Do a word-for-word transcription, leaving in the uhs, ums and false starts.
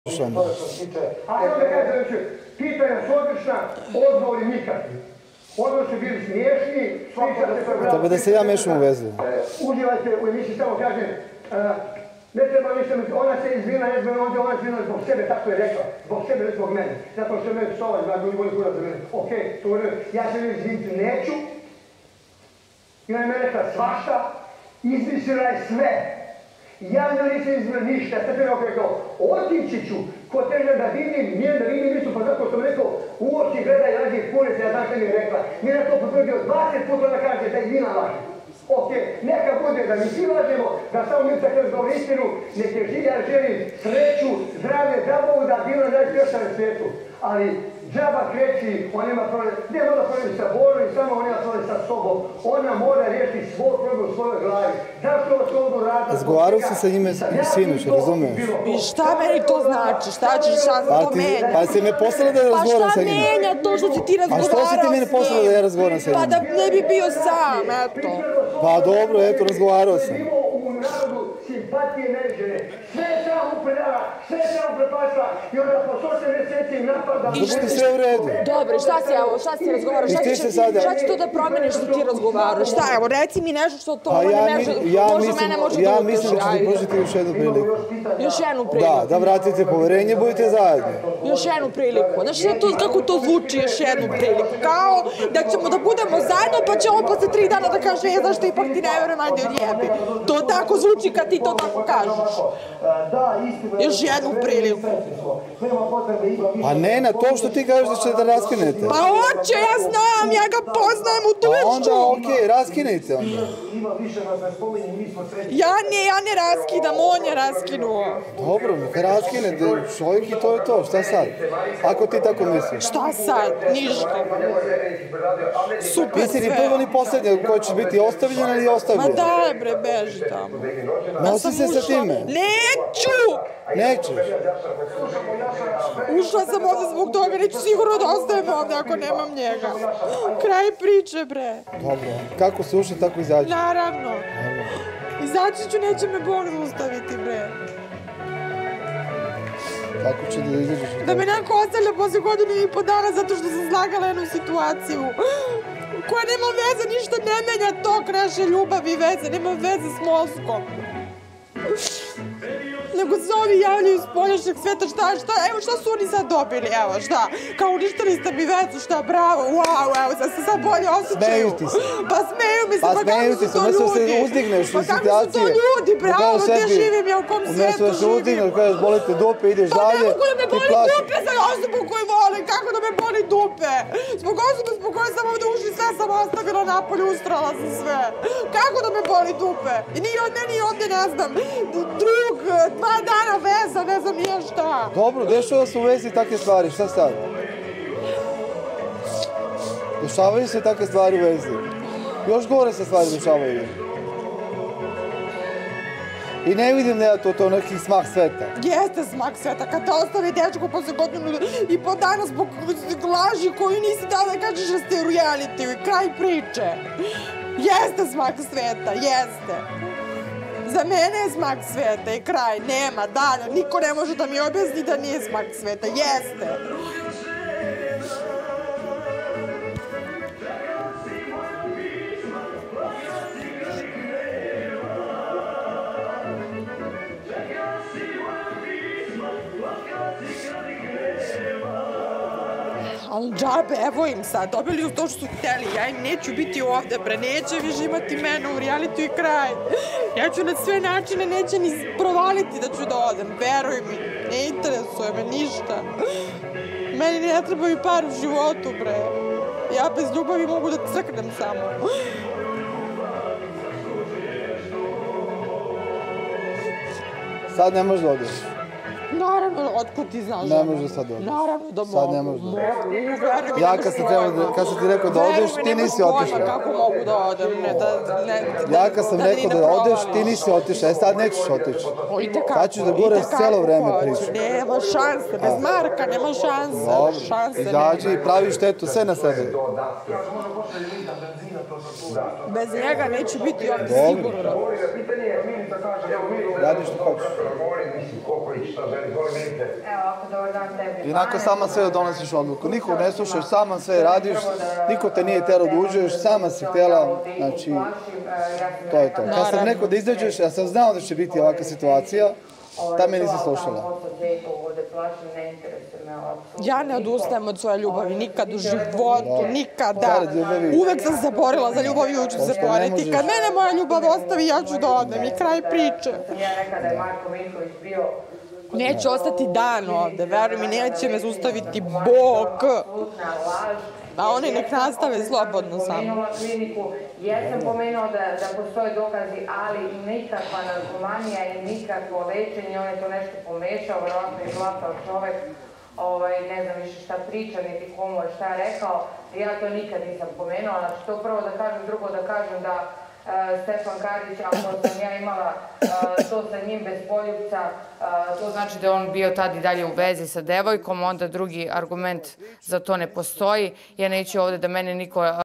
A što onda kažem, pitanja su odlična, odgovori nikakvi. Odgovor su bili smiješni, pričate se... Tako da se ja mešam u vezu. Uživajte u emisiji, samo kažem, ne treba ništa mi... Ona se izvina, ne zbog ovdje, ona se izvina zbog sebe, tako je rekla. Zbog sebe, ne zbog mene. Zato što me psova, zbog ljudi bolji kurac za mene. Okej, to je... Ja se ne izviniti neću. I ona je mene rekla svašta. Izmislila je sve. Ja ne nisam izvrlo ništa, ja sam prije rekao, otići ću, ko teže da vidim, nije da vidim nisu, pa zato što mi rekao, u oči gledaj rađe kunice, ja znam što mi je rekla. Mi je to potvrdio dvadeset puta da kaže da i vi nalaže. Ok, neka bude da mi svi lažemo, da samo mi tako razgovor istinu, neke žilja želim sreću, zdravlje, zabavu, da bilo da je još na svijetu. Ali džaba kreći, on ima problem, ne mora problem sa bolom i samo on ima problem sa sobom. Ona mora riješiti svoj problem u svojoj glavi. Zašto ovo to ono radi? Razgovarao si sa njime sinoć, razumiješ? I šta meni to znači? Šta ćeš šta za to menja? Pa si me poslala da ja razgovaram sa njim. Pa šta menja to što si ti razgovarao s njim? A što si ti mene poslala da ja razgovaram sa njim? Pa da ne bi bio sam, eto. Pa dobro, eto, razgovarao sam. Simpatije nežene, sve je tamo upredala, sve je tamo prepasla i onda po osam mjeseci im napada... Da bude sve u redu. Dobro, šta si, evo, šta si razgovarao, šta će to da promeniš što ti razgovaraš? Šta, evo, reci mi nešto što to može mene može da Ja utiče. mislim da ćete pružiti još jednu priliku. Još jednu priliku? Da, da vratite poverenje, budete zajedno. Još jednu priliku. Znaš kako to zvuči, još jednu priliku? Kao da ćemo da budemo zajedno pa će on posle tri dana da kaže je zašto ipak ti ne verujem, ajde odjebi. To tako zvuči kad ti to tako kažeš. Još jednu priliku. Pa ne, na to što ti kažeš da ćete da raskinete. Pa hoće, ja znam, ja ga poznajem u dušu. Pa onda, okej, raskinite onda. Ja ne, ja ne raskidam, on je raskinuo. Dobro, neka raskinete, čovjek i to je to, šta sad? Ako ti tako misliš. Šta sad? Ništa. Super sve. Nisi ni prvo ni posljednje koja će biti ostavljena ili ostavljena. Ma daj bre, beži tamo. Nosi se sa time. Neću! Nećeš. Ušla sam ovdje zbog toga, neću sigurno da ostajem ovdje ako nemam njega. Kraj priče bre. Dobro, kako se ušli, tako izađi. Naravno. Izaći ću, neće me Bog zaustaviti bre. Kako će da izađeš? Da me neko ostavlja posle godinu i po dana zato što sam zlagala jednu situaciju koja nema veze, ništa ne menja tok naše ljubavi i veze, nema veze s mozgom. Nego se ovi javljaju iz poljašnjeg sveta, šta, šta, evo šta su oni sad dobili, evo šta, kao uništili ste mi vecu, šta, bravo, wow, evo sad se sad bolje osjećaju. Smeju ti se. Pa smeju mi se, pa kako su to ljudi. Pa se uzdigneš u pa situacije. Pa kako su to ljudi, bravo, gdje živim, ja u kom svijetu živim. Umesto da se uzdigneš, kažeš, boli te dupe, ideš dalje. Pa ne mogu da me boli dupe za osobu koju volim, kako da me boli dupe? Zbog osobe zbog koje sam ovdje ušli, sve sam ostavila napolje, ustrala sam sve. Kako da me boli dupe? I nije od meni ovdje, ne znam, drug, dva dana veza, ne znam nije šta. Dobro, dešava se u vezi takve stvari, šta sad? Dešavaju se takve stvari u vezi. Još gore se stvari dešavaju. I ne vidim da je to, to neki smak sveta. Jeste smak sveta, kad te ostavi dečko posle godinu i po dana zbog laži koju nisi dao da kažeš da ste u realitiju i kraj priče. Jeste smak sveta, jeste. Za mene je smak sveta i kraj, nema dalje, niko ne može da mi objasni da nije smak sveta, jeste. Ali džabe, evo im sad, dobili su to što su htjeli, ja im neću biti ovdje, bre, neće više imati mene u realitu i kraj. Ja ću na sve načine, neće ni provaliti da ću da odem, veruj mi, ne interesuje me ništa. Meni ne trebaju par u životu, bre. Ja bez ljubavi mogu da crknem samo. Sad ne možeš da odeš. Naravno, otkud ti znaš? Ne može sad odeš. Naravno da mogu. Sad ne može da odeš. Mogu, ja kad sam, treba, kad sam ti rekao da odeš, ti nisi otišao. Kako mogu da odem? Ne, da, ne, ja kad sam rekao da odeš, ti nisi otišao. E sad nećeš otići. Sad ću da guraš cijelo vreme priču. Nema šanse, bez Marka nema šanse. Dobro, izađi i pravi štetu sve na sebe. Bez njega neću biti ovdje sigurno. Radi što hoćeš. Evo, ako dobar dan tebi. Inako sama sve donosiš odluku. Nikog ne slušaš, sama sve radiš, niko te nije tero da uđeš, sama si htjela, znači, to je to. Kad sam rekao da izađeš, ja sam znao da će biti ovakva situacija, ta me nisi slušala. Ja ne odustajem od svoje ljubavi, nikad u životu, nikada. Uvek sam se borila za ljubav i uvek ću se boriti. Kad mene moja ljubav ostavi, ja ću da odem i kraj priče. Neću ostati dan ovde, veruj mi, neće me zaustaviti Bog. A oni nek nastave slobodno samo. Jesam pomenuo da postoje dokazi, ali nikakva narkomanija i nikakvo lečenje, on je to nešto pomešao, verovatno je glatao čovek, ne znam više šta priča, niti komu je šta rekao, ja to nikad nisam pomenula, znači to prvo da kažem, drugo da kažem da Stefan Karić, ako sam ja imala to sa njim bez poljupca, to znači da je on bio tad i dalje u vezi sa devojkom, onda drugi argument za to ne postoji. Ja neću ovde da mene niko